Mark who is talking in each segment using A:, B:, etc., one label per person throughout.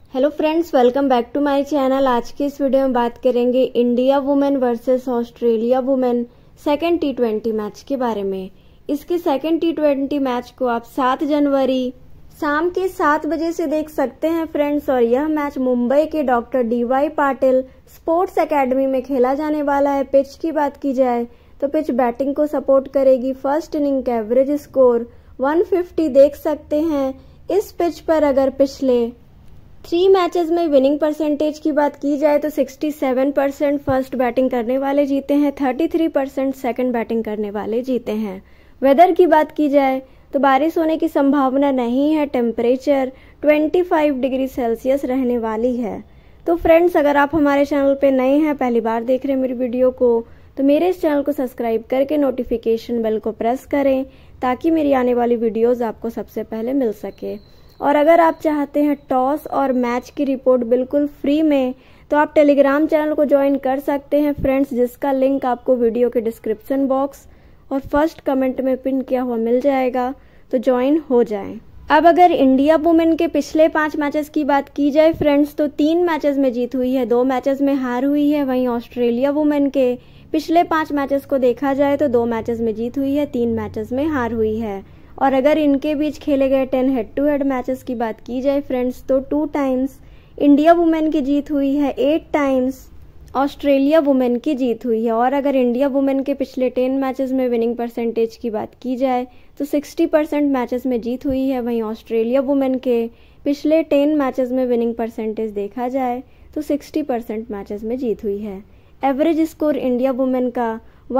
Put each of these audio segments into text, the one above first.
A: Hello friends, welcome back to my channel. आज की इस वीडियो में बात करेंगे India women versus Australia women second टी20 मैच के बारे में। इसके सेकंड टी20 मैच को आप 7 जनवरी शाम के 7 बजे से देख सकते हैं फ्रेंड्स। और यह मैच मुंबई के doctor DY Patil sports academy में खेला जाने वाला है। पिच की बात की जाए तो पिच बैटिंग को सपोर्ट करेगी। फर्स्ट इनिंग का एवरेज स्कोर 150 देख सकते हैं। इस पिच पर अगर पिछले 3 मैचेस में विनिंग परसेंटेज की बात की जाए तो 67% फर्स्ट बैटिंग करने वाले जीते हैं, 33% सेकंड बैटिंग करने वाले जीते हैं। वेदर की बात की जाए तो बारिश होने की संभावना नहीं है। टेम्परेचर 25 डिग्री सेल्सियस रहने वाली है। तो फ्रेंड्स, अगर आप हमारे चैनल पे नए हैं, पहली बार देख रहे हैं मेरी वीडियो को, तो मेरे इस चैनल को सब्सक्राइब करके नोटिफिकेशन बेल को प्रेस करें ताकि मेरी आने वाली वीडियोस आपको सबसे पहले मिल सके। और अगर आप चाहते हैं टॉस और मैच की रिपोर्ट बिल्कुल फ्री में, तो आप टेलीग्राम चैनल को ज्वाइन कर सकते हैं फ्रेंड्स, जिसका लिंक आपको वीडियो के डिस्क्रिप्शन बॉक्स और फर्स्ट कमेंट में पिन किया हुआ मिल जाएगा, तो ज्वाइन हो जाएं। अब अगर इंडिया वुमेन के पिछले 5 मैचेस की बात की जाए फ्रेंड्स, तो 3 मैचेस में जीत हुई है, 2 मैचेस में हार हुई है। वहीं ऑस्ट्रेलिया वुमेन के पिछले 5 मैचेस को देखा जाए तो 2 मैचेस में जीत हुई है, 3 मैचेस में हार हुई है। और अगर इनके बीच खेले गए 10 हेड टू हेड मैचेस की बात की जाए फ्रेंड्स, तो 2 टाइम्स इंडिया वुमेन की जीत हुई है, 8 टाइम्स ऑस्ट्रेलिया वुमेन की जीत हुई है। और अगर इंडिया वुमेन के पिछले 10 मैचेस में विनिंग परसेंटेज की बात की जाए तो 60% मैचेस में जीत हुई है। वहीं ऑस्ट्रेलिया वुमेन के पिछले 10 मैचेस में विनिंग परसेंटेज देखा जाए तो 60% मैचेस में जीत हुई है। एवरेज स्कोर इंडिया वुमेन का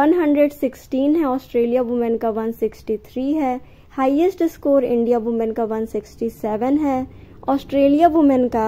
A: 116 है, ऑस्ट्रेलिया वुमेन का 163 है। हाईएस्ट स्कोर इंडिया वुमेन का 167 है, ऑस्ट्रेलिया वुमेन का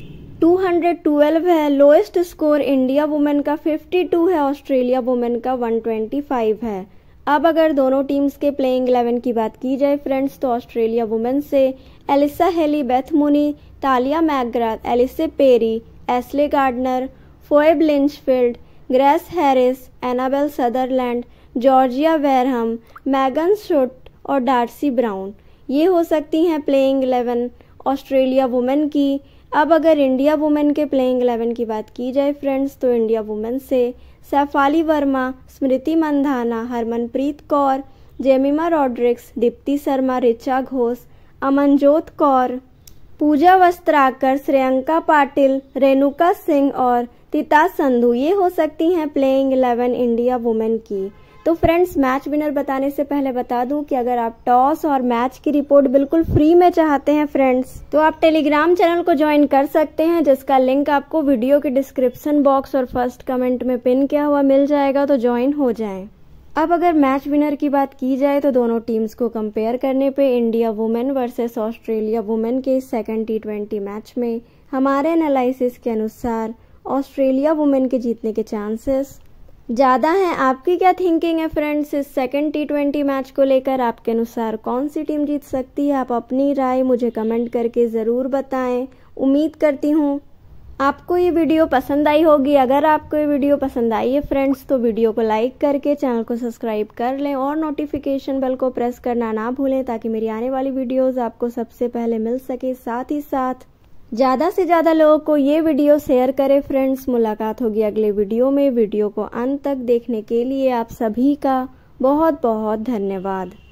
A: 212 है। लोएस्ट स्कोर इंडिया वुमेन का 52 है, ऑस्ट्रेलिया वुमेन का 125 है। अब अगर दोनों टीम्स के प्लेइंग 11 की बात की जाए फ्रेंड्स, तो ऑस्ट्रेलिया वुमेन से Alyssa Healy, Beth Mooney, Tahlia McGrath, Ellyse Perry, Ashleigh Gardner, Phoebe Litchfield, Grace Harris, Annabel Sutherland, Georgia Wareham, Megan Schutt और डार्सी ब्राउन, ये हो सकती हैं प्लेइंग 11 ऑस्ट्रेलिया वुमेन की। अब अगर इंडिया वुमेन के प्लेइंग 11 की बात की जाए फ्रेंड्स, तो इंडिया वुमेन से सैफाली वर्मा, स्मृति मंधाना, हरमनप्रीत कौर, जेमिमा रॉड्रिक्स, दीप्ति शर्मा, ऋचा घोष, अमनजोत कौर, पूजा वस्त्राकर, श्रेयंका पाटिल, रेणुका सिंह और तिता संधू, ये हो सकती हैं प्लेइंग 11 इंडिया वुमेन की। तो फ्रेंड्स, मैच विनर बताने से पहले बता दूं कि अगर आप टॉस और मैच की रिपोर्ट बिल्कुल फ्री में चाहते हैं फ्रेंड्स, तो आप टेलीग्राम चैनल को ज्वाइन कर सकते हैं, जिसका लिंक आपको वीडियो के डिस्क्रिप्शन बॉक्स और फर्स्ट कमेंट में पिन किया हुआ मिल जाएगा, तो ज्वाइन हो जाएं। अब अगर मैच विनर की बात की जाए तो दोनों टीम्स को कंपेयर करने पे India women versus Australia women के सेकंड टी20 मैच में हमारे एनालिसिस के अनुसार ऑस्ट्रेलिया वुमेन के जीतने के चांसेस ज़्यादा हैं। आपकी क्या थिंकिंग है फ्रेंड्स इस सेकंड टी20 मैच को लेकर? आपके अनुसार कौन सी टीम जीत सकती है? आप अपनी राय मुझे कमेंट करके ज़रूर बताएं। उम्मीद करती हूँ आपको ये वीडियो पसंद आई होगी। अगर आपको ये वीडियो पसंद आई है फ्रेंड्स, तो वीडियो को लाइक करके चैनल को सब्सक्राइब कर लें और नोटिफिकेशन बेल को प्रेस करना ना भूलें, ताकि मेरी आने वाली वीडियोज़ आपको सबसे पहले मिल सके। साथ ही साथ ज़्यादा से ज़्यादा लोगों को ये वीडियो शेयर करें फ्रेंड्स। मुलाकात होगी अगले वीडियो में। वीडियो को अंत तक देखने के लिए आप सभी का बहुत बहुत धन्यवाद।